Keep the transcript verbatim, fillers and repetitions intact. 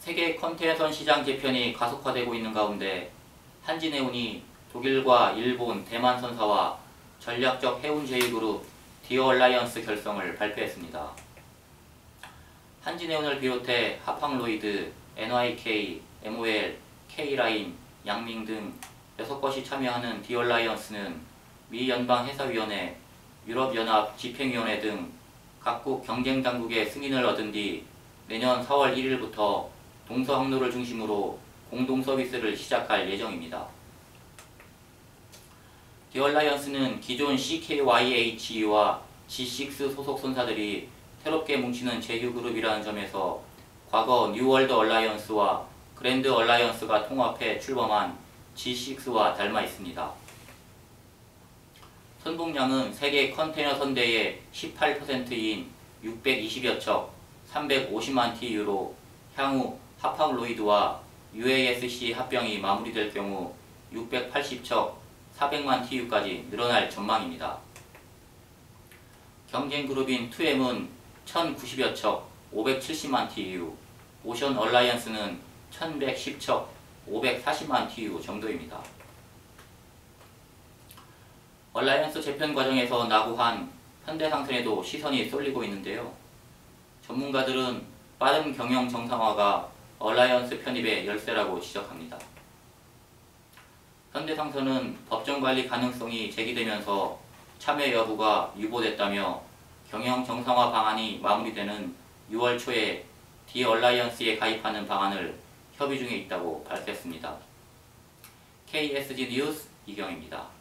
세계 컨테이너 시장 재편이 가속화되고 있는 가운데 한진해운이 독일과 일본, 대만 선사와 전략적 해운 제휴그룹 디어얼라이언스 결성을 발표했습니다. 한진해운을 비롯해 하팡로이드, 엔와이케이, 엠오엘, K라인, 양밍 등 여섯 곳이 참여하는 디어얼라이언스는 미 연방해사위원회, 유럽연합 집행위원회 등 각국 경쟁당국의 승인을 얻은 뒤 내년 사월 일일부터 동서항로를 중심으로 공동 서비스를 시작할 예정입니다. 디어얼라이언스는 기존 씨케이와이에이치이와 지식스 소속 선사들이 새롭게 뭉치는 제휴그룹이라는 점에서 과거 뉴월드 얼라이언스와 그랜드 얼라이언스가 통합해 출범한 지식스와 닮아 있습니다. 선봉량은 세계 컨테이너 선대의 십팔 퍼센트인 육백이십여 척, 삼백오십만 티유로 향후 하팡로이드와 유에이에스씨 합병이 마무리될 경우 육백팔십 척, 사백만 티유까지 늘어날 전망입니다. 경쟁그룹인 투엠은 천구십여 척, 오백칠십만 티유, 오션 얼라이언스는 천백십 척, 오백사십만 티유 정도입니다. 얼라이언스 재편 과정에서 낙오한 현대상선에도 시선이 쏠리고 있는데요. 전문가들은 빠른 경영 정상화가 얼라이언스 편입의 열쇠라고 지적합니다. 현대상선은 법정관리 가능성이 제기되면서 참여 여부가 유보됐다며 경영 정상화 방안이 마무리되는 유월 초에 디얼라이언스에 가입하는 방안을 협의 중에 있다고 밝혔습니다. 케이에스지 뉴스 이경입니다.